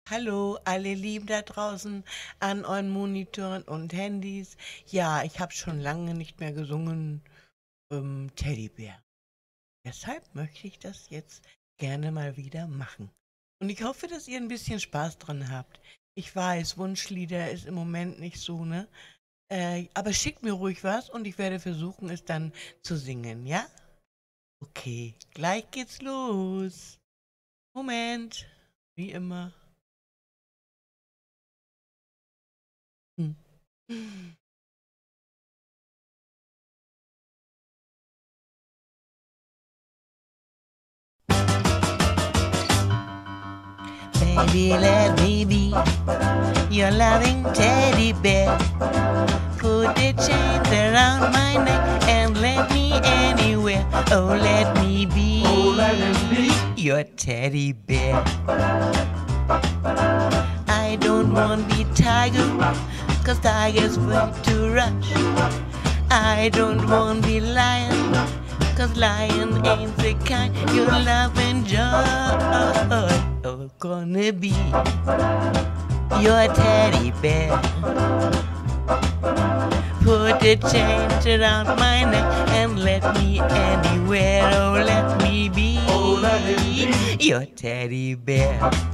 Hallo, alle Lieben da draußen an euren Monitoren und Handys. Ja, ich habe schon lange nicht mehr gesungen, Teddybär. Deshalb möchte ich das jetzt gerne mal wieder machen. Und ich hoffe, dass ihr ein bisschen Spaß dran habt. Ich weiß, Wunschlieder ist im Moment nicht so, ne? Aber schickt mir ruhig was und ich werde versuchen, es dann zu singen, ja? Okay, gleich geht's los. Moment, wie immer. Hm. Baby, let me be your loving teddy bear. Put the chains around my neck and let me anywhere. Oh, let me be, your teddy bear. I don't want to be tiger, 'cause tigers want to rush. I don't want to be lion, 'cause lion ain't the kind you love and joy. Oh, gonna be your teddy bear. Put the chains around my neck and let me anywhere. Oh, let me be your teddy bear.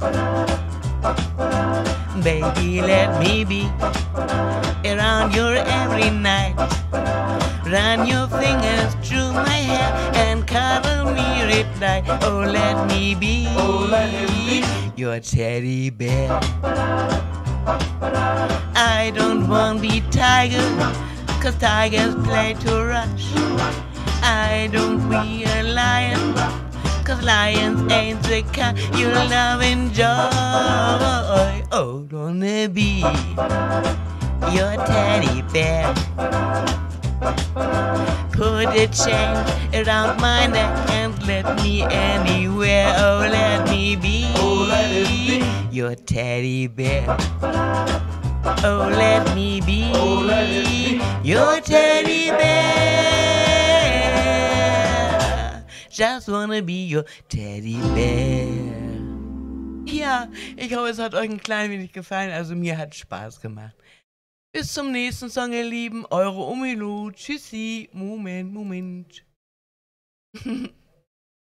Baby, let me be around your every night. Run your fingers through my hair and cuddle me right night. Oh, let me be, your teddy bear. I don't want to be tiger, 'cause tigers play to rush. I don't be a lion, 'cause lions ain't the kind you love and joy. Oh, gonna be your teddy bear. Put a chain around my neck and let me anywhere. Oh, let me be, your teddy bear. Oh, let me be, your teddy bear. Just wanna be your teddy bear. Ja, ich hoffe, es hat euch ein klein wenig gefallen. Also mir hat Spaß gemacht. Bis zum nächsten Song, ihr Lieben. Eure Umilu. Tschüssi. Moment.